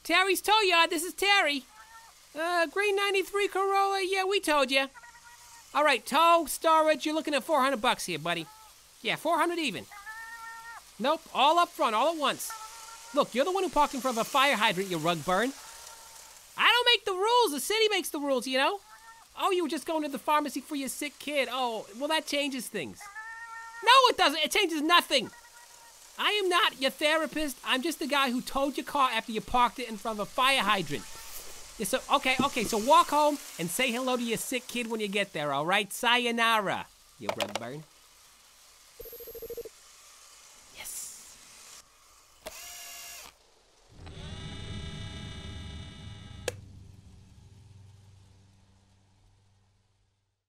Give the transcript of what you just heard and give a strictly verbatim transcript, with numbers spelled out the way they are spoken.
Terry's Tow Yard, this is Terry. Uh, green ninety-three Corolla, yeah, we told you. All right, tow, storage, you're looking at four hundred bucks here, buddy. Yeah, four hundred even. Nope, all up front, all at once. Look, you're the one who parked in front of a fire hydrant, you rug burn. I don't make the rules, the city makes the rules, you know? Oh, you were just going to the pharmacy for your sick kid. Oh, well, that changes things. No, it doesn't, it changes nothing. I am not your therapist. I'm just the guy who towed your car after you parked it in front of a fire hydrant. Yeah, so, okay, okay, so walk home and say hello to your sick kid when you get there, all right? Sayonara, you rug burn.